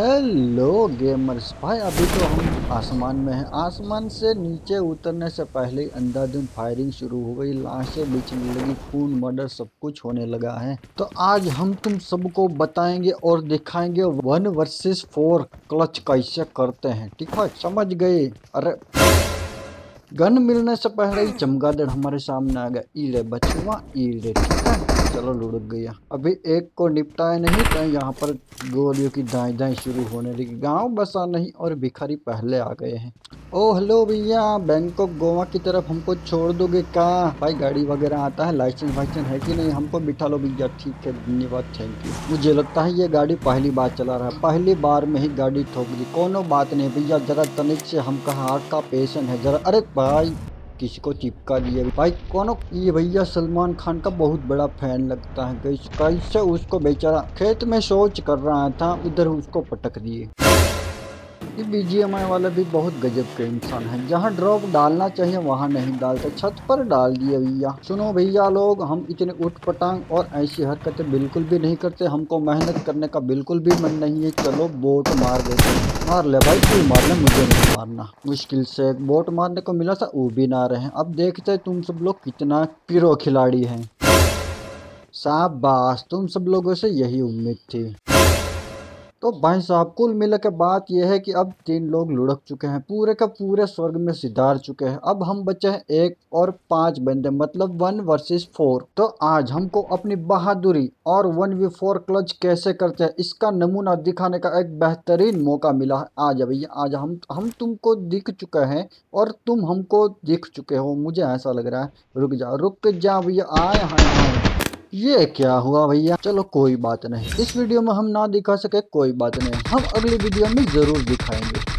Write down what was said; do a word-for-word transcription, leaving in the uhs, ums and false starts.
Hello gamers भाई, अभी तो हम आसमान में हैं। आसमान से नीचे उतरने से पहले ही अंधाधुंध फायरिंग शुरू हो गई, लाशें बिछने लगी, खून मर्डर सब कुछ होने लगा है। तो आज हम तुम सबको बताएंगे और दिखाएंगे वन वर्सेस फोर क्लच कैसे करते हैं। ठीक है, समझ गए? अरे गन मिलने से पहले ही चमगादड़ हमारे सामने आ गया। ई ले बचवा, ई ले। ठीक है, चलो लुढ़क गया। अभी एक को निपटाया नहीं तो यहाँ पर गोलियों की दाएं दाएं शुरू होने लगी। गांव बसा नहीं और भिखारी पहले आ गए हैं। ओ हेलो भैया, बैंकॉक गोवा की तरफ हमको छोड़ दोगे क्या? भाई गाड़ी वगैरह आता है, लाइसेंस वाइसेंस है कि नहीं? हमको बिठा लो भैया। ठीक है, धन्यवाद, थैंक यू। मुझे लगता है ये गाड़ी पहली बार चला रहा है, पहली बार में ही गाड़ी ठोक दी। कोनो बात नहीं भैया, जरा तनिक से हमका हार्ट का पेशेंट है जरा। अरे भाई किसी को चिपका दिया भाई। कोनो ये भैया सलमान खान का बहुत बड़ा फैन लगता है। कैसे कैसे उसको बेचारा खेत में शौच कर रहा था, उधर उसको पटक दिए। ये बीजीएमआई वाला भी बहुत गजब के इंसान है, जहाँ ड्रॉप डालना चाहिए वहाँ नहीं डालते, छत पर डाल दिए भैया। सुनो भैया लोग, हम इतने उठ पटांग और ऐसी हरकतें बिल्कुल भी नहीं करते। हमको मेहनत करने का बिल्कुल भी मन नहीं है। चलो बोट मार देते हैं। मार ले भाई, तू मार ले, मुझे नहीं मारना। मुश्किल से एक बोट मारने को मिला था, वो भी ना रहे। अब देखते तुम सब लोग कितना प्रो खिलाड़ी हैं। शाबाश, तुम सब लोगों से यही उम्मीद थी। तो भाई साहब, कुल मिला के बात यह है कि अब तीन लोग लुढ़क चुके हैं, पूरे का पूरे स्वर्ग में सिधार चुके हैं। अब हम बचे हैं एक और पांच बंदे, मतलब वन वर्सेस फोर। तो आज हमको अपनी बहादुरी और वन वी फोर क्लच कैसे करते हैं इसका नमूना दिखाने का एक बेहतरीन मौका मिला है। आज भैया, आज हम हम तुमको दिख चुके हैं और तुम हमको दिख चुके हो, मुझे ऐसा लग रहा है। रुक जा रुक जा भैया, आए हैं। ये क्या हुआ भैया? चलो कोई बात नहीं, इस वीडियो में हम ना दिखा सके कोई बात नहीं, हम अगली वीडियो में जरूर दिखाएंगे।